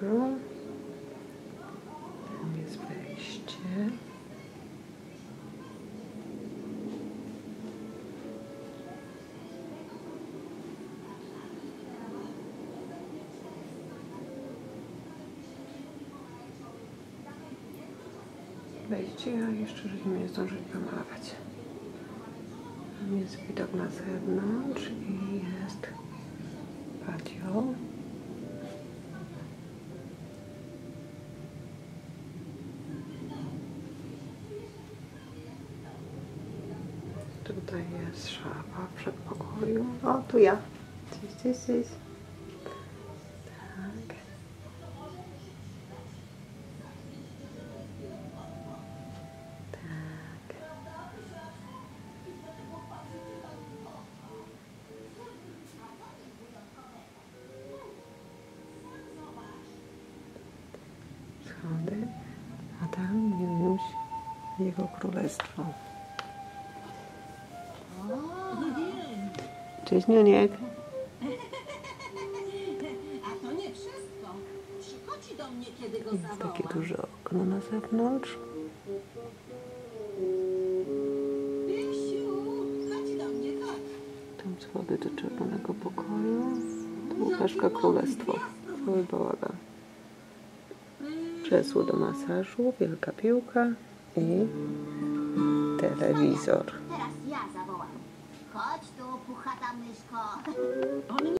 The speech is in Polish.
tego. Tam jest wejście. Wejście, a jeszcze żeśmy nie zdążyli pomalować. Tam jest widok na zewnątrz i jest patio. Tutaj jest szafa w przedpokoju. O, tu ja. Cześć. Tak. Tak. Schody, a tam Niuniuś, jego królestwo. Cześć, Niuniek. A to nie wszystko. Przychodzi do mnie, kiedy go zawołam. Takie duże okno na zewnątrz. Wiesiu, chodź do mnie, chodź. Tam schody do czerwonego pokoju. Tu Łukaszka królestwo. Cały bałagan. Krzesło do masażu, wielka piłka i telewizor. Teraz ja zawołam. Chodź tu, puchata myszko.